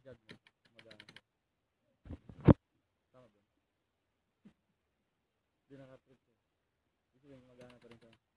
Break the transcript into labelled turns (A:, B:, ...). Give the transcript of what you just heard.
A: Jag mo, magana siya. Tama ba? Hindi nakatrip siya. Ibig sabihin, magana pa rin siya.